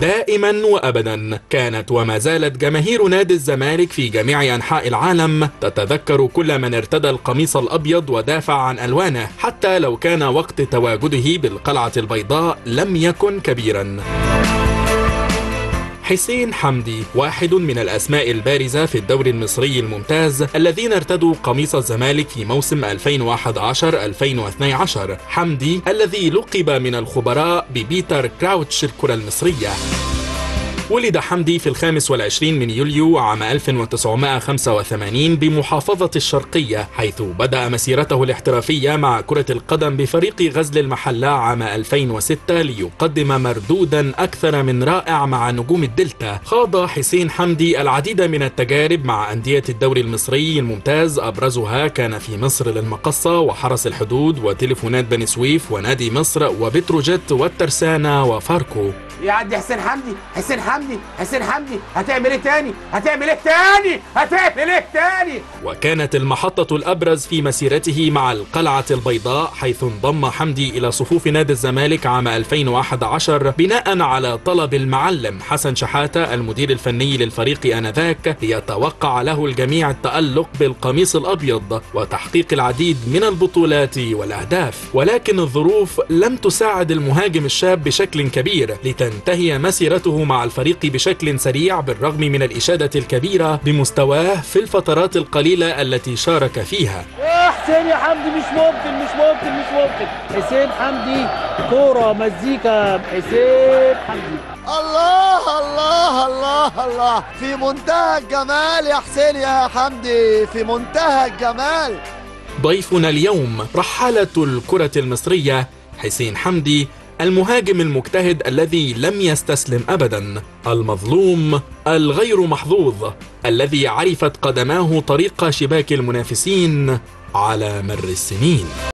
دائما وأبدا كانت وما زالت جماهير نادي الزمالك في جميع أنحاء العالم تتذكر كل من ارتدى القميص الأبيض ودافع عن ألوانه، حتى لو كان وقت تواجده بالقلعة البيضاء لم يكن كبيرا. حسين حمدي واحد من الأسماء البارزة في الدوري المصري الممتاز الذين ارتدوا قميص الزمالك في موسم 2011-2012. حمدي الذي لقب من الخبراء ببيتر كراوتش الكرة المصرية. ولد حمدي في 25 من يوليو عام 1985 بمحافظة الشرقية، حيث بدأ مسيرته الاحترافية مع كرة القدم بفريق غزل المحلة عام 2006 ليقدم مردودا أكثر من رائع مع نجوم الدلتا. خاض حسين حمدي العديد من التجارب مع أندية الدوري المصري الممتاز، أبرزها كان في مصر للمقصة وحرس الحدود وتليفونات بني سويف ونادي مصر وبتروجيت والترسانة وفاركو. يعدي حسين حمدي، حسين حمدي، حسين حمدي، هتعمل ايه تاني؟ هتعمل ايه تاني؟ هتعمل ايه تاني؟ وكانت المحطة الأبرز في مسيرته مع القلعة البيضاء، حيث انضم حمدي إلى صفوف نادي الزمالك عام 2011 بناء على طلب المعلم حسن شحاتة المدير الفني للفريق آنذاك، ليتوقع له الجميع التألق بالقميص الأبيض وتحقيق العديد من البطولات والأهداف. ولكن الظروف لم تساعد المهاجم الشاب بشكل كبير لتنتهي مسيرته مع الفريق بشكل سريع، بالرغم من الإشادة الكبيرة بمستواه في الفترات القليلة التي شارك فيها. يا حسين يا حمدي، مش ممكن مش ممكن مش ممكن. حسين حمدي كورة مزيكا، حسين حمدي. الله الله الله الله، في منتهى الجمال يا حسين يا حمدي، في منتهى الجمال. ضيفنا اليوم رحالة الكرة المصرية حسين حمدي، المهاجم المجتهد الذي لم يستسلم أبدا، المظلوم الغير محظوظ، الذي عرفت قدماه طريق شباك المنافسين على مر السنين.